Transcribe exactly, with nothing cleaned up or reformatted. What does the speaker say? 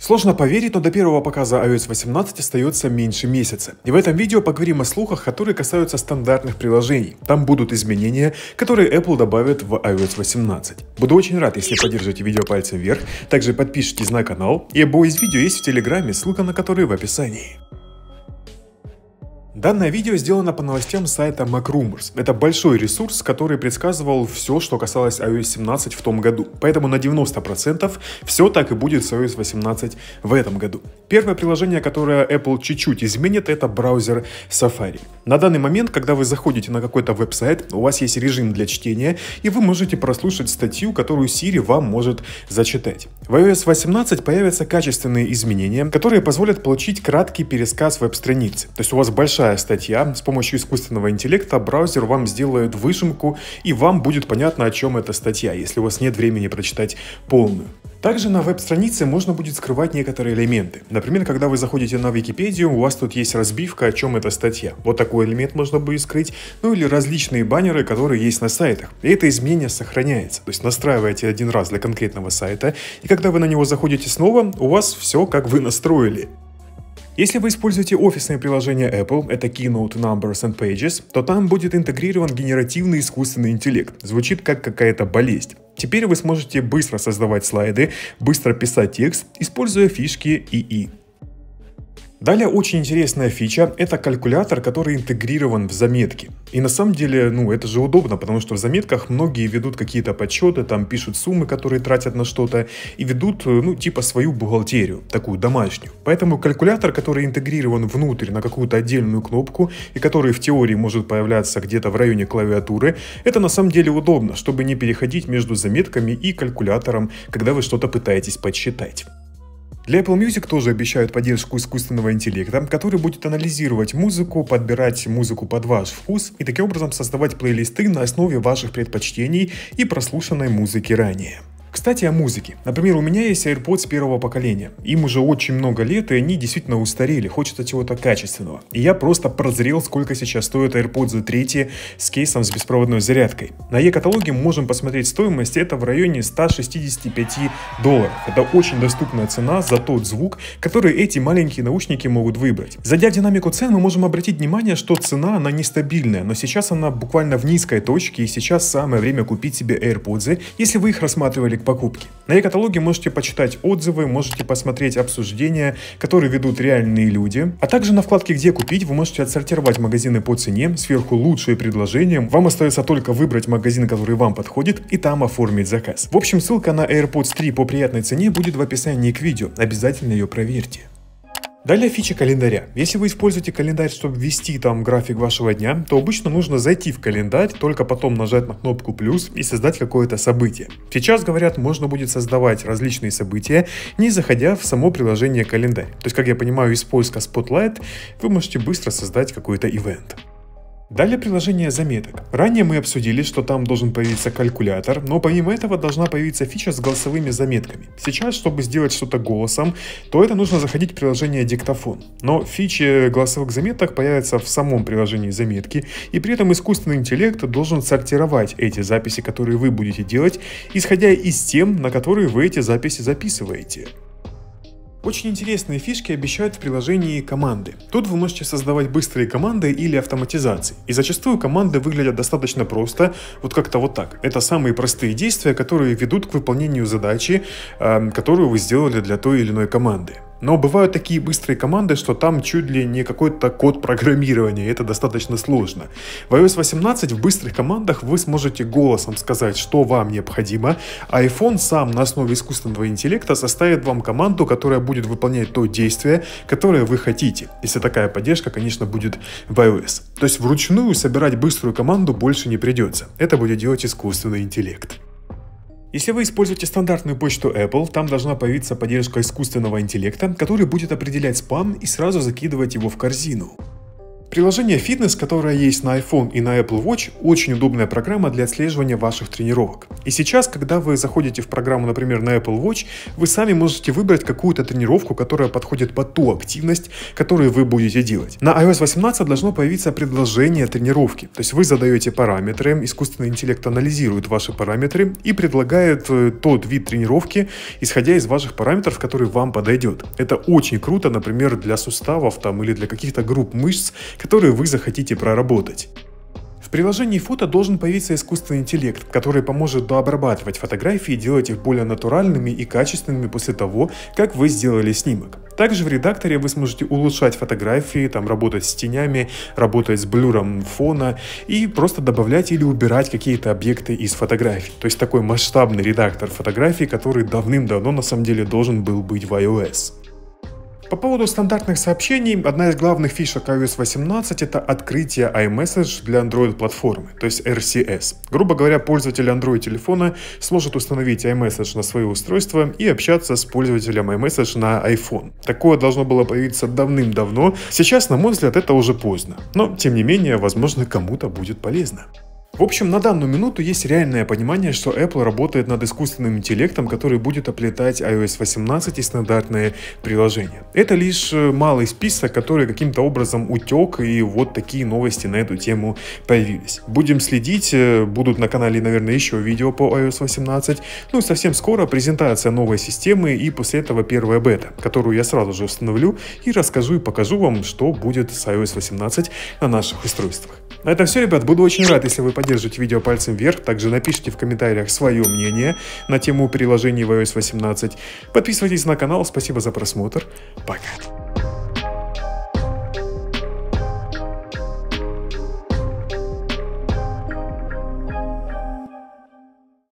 Сложно поверить, но до первого показа ай о эс восемнадцать остается меньше месяца. И в этом видео поговорим о слухах, которые касаются стандартных приложений. Там будут изменения, которые Apple добавит в ай о эс восемнадцать. Буду очень рад, если поддержите видео пальцем вверх, также подпишитесь на канал, и оба из видео есть в Телеграме, ссылка на который в описании. Данное видео сделано по новостям сайта MacRumors. Это большой ресурс, который предсказывал все, что касалось ай о эс семнадцать в том году. Поэтому на девяносто процентов все так и будет с ай о эс восемнадцать в этом году. Первое приложение, которое Apple чуть-чуть изменит, это браузер Safari. На данный момент, когда вы заходите на какой-то веб-сайт, у вас есть режим для чтения, и вы можете прослушать статью, которую Siri вам может зачитать. В ай о эс восемнадцать появятся качественные изменения, которые позволят получить краткий пересказ веб-страницы. То есть у вас большая статья, с помощью искусственного интеллекта браузер вам сделает выжимку, и вам будет понятно, о чем эта статья, если у вас нет времени прочитать полную. Также на веб-странице можно будет скрывать некоторые элементы. Например, когда вы заходите на Википедию, у вас тут есть разбивка, о чем эта статья. Вот такой элемент можно будет скрыть, ну или различные баннеры, которые есть на сайтах. И это изменение сохраняется. То есть настраиваете один раз для конкретного сайта, и когда вы на него заходите снова, у вас все как вы настроили. Если вы используете офисное приложение Apple, это Keynote, Numbers and Pages, то там будет интегрирован генеративный искусственный интеллект. Звучит как какая-то болезнь. Теперь вы сможете быстро создавать слайды, быстро писать текст, используя фишки ИИ. Далее очень интересная фича – это калькулятор, который интегрирован в заметки. И на самом деле, ну, это же удобно, потому что в заметках многие ведут какие-то подсчеты, там пишут суммы, которые тратят на что-то, и ведут, ну, типа свою бухгалтерию, такую домашнюю. Поэтому калькулятор, который интегрирован внутрь на какую-то отдельную кнопку, и который в теории может появляться где-то в районе клавиатуры, это на самом деле удобно, чтобы не переходить между заметками и калькулятором, когда вы что-то пытаетесь подсчитать. Для Apple Music тоже обещают поддержку искусственного интеллекта, который будет анализировать музыку, подбирать музыку под ваш вкус и таким образом создавать плейлисты на основе ваших предпочтений и прослушанной музыки ранее. Кстати, о музыке. Например, у меня есть AirPods первого поколения. Им уже очень много лет, и они действительно устарели, хочется чего-то качественного. И я просто прозрел, сколько сейчас стоят AirPods три с кейсом с беспроводной зарядкой. На e-каталоге мы можем посмотреть стоимость, это в районе ста шестидесяти пяти долларов. Это очень доступная цена за тот звук, который эти маленькие наушники могут выбрать. Зайдя в динамику цен, мы можем обратить внимание, что цена, она нестабильная, но сейчас она буквально в низкой точке, и сейчас самое время купить себе AirPods, если вы их рассматривали покупки. На e-каталоге можете почитать отзывы, можете посмотреть обсуждения, которые ведут реальные люди. А также на вкладке «Где купить» вы можете отсортировать магазины по цене, сверху лучшие предложения. Вам остается только выбрать магазин, который вам подходит, и там оформить заказ. В общем, ссылка на AirPods три по приятной цене будет в описании к видео. Обязательно ее проверьте. Далее фича календаря. Если вы используете календарь, чтобы ввести там график вашего дня, то обычно нужно зайти в календарь, только потом нажать на кнопку плюс и создать какое-то событие. Сейчас, говорят, можно будет создавать различные события, не заходя в само приложение календарь. То есть, как я понимаю, из поиска Spotlight вы можете быстро создать какой-то ивент. Далее приложение заметок. Ранее мы обсудили, что там должен появиться калькулятор, но помимо этого должна появиться фича с голосовыми заметками. Сейчас, чтобы сделать что-то голосом, то это нужно заходить в приложение диктофон. Но фичи голосовых заметок появятся в самом приложении заметки, и при этом искусственный интеллект должен сортировать эти записи, которые вы будете делать, исходя из тем, на которые вы эти записи записываете. Очень интересные фишки обещают в приложении команды. Тут вы можете создавать быстрые команды или автоматизации. И зачастую команды выглядят достаточно просто, вот как-то вот так. Это самые простые действия, которые ведут к выполнению задачи, э, которую вы сделали для той или иной команды. Но бывают такие быстрые команды, что там чуть ли не какой-то код программирования, и это достаточно сложно. В ай о эс восемнадцать в быстрых командах вы сможете голосом сказать, что вам необходимо, а iPhone сам на основе искусственного интеллекта составит вам команду, которая будет выполнять то действие, которое вы хотите. Если такая поддержка, конечно, будет в iOS. То есть вручную собирать быструю команду больше не придется. Это будет делать искусственный интеллект. Если вы используете стандартную почту Apple, там должна появиться поддержка искусственного интеллекта, который будет определять спам и сразу закидывать его в корзину. Приложение Fitness, которое есть на iPhone и на Apple Watch, очень удобная программа для отслеживания ваших тренировок. И сейчас, когда вы заходите в программу, например, на Apple Watch, вы сами можете выбрать какую-то тренировку, которая подходит под ту активность, которую вы будете делать. На ай о эс восемнадцать должно появиться предложение тренировки. То есть вы задаете параметры, искусственный интеллект анализирует ваши параметры и предлагает тот вид тренировки, исходя из ваших параметров, который вам подойдет. Это очень круто, например, для суставов там, или для каких-то групп мышц, которые вы захотите проработать. В приложении фото должен появиться искусственный интеллект, который поможет дообрабатывать фотографии и делать их более натуральными и качественными после того, как вы сделали снимок. Также в редакторе вы сможете улучшать фотографии, там, работать с тенями, работать с блюром фона и просто добавлять или убирать какие-то объекты из фотографий. То есть такой масштабный редактор фотографий, который давным-давно на самом деле должен был быть в iOS. По поводу стандартных сообщений, одна из главных фишек ай о эс восемнадцать — это открытие iMessage для Android-платформы, то есть эр си эс. Грубо говоря, пользователь Android-телефона сможет установить iMessage на свое устройство и общаться с пользователем iMessage на iPhone. Такое должно было появиться давным-давно, сейчас, на мой взгляд, это уже поздно. Но, тем не менее, возможно, кому-то будет полезно. В общем, на данную минуту есть реальное понимание, что Apple работает над искусственным интеллектом, который будет оплетать ай о эс восемнадцать и стандартные приложения. Это лишь малый список, который каким-то образом утек, и вот такие новости на эту тему появились. Будем следить, будут на канале, наверное, еще видео по ай о эс восемнадцать. Ну и совсем скоро презентация новой системы, и после этого первая бета, которую я сразу же установлю и расскажу и покажу вам, что будет с ай о эс восемнадцать на наших устройствах. На этом все, ребят. Буду очень рад, если вы поддержите видео пальцем вверх. Также напишите в комментариях свое мнение на тему приложений в ай о эс восемнадцать. Подписывайтесь на канал. Спасибо за просмотр. Пока.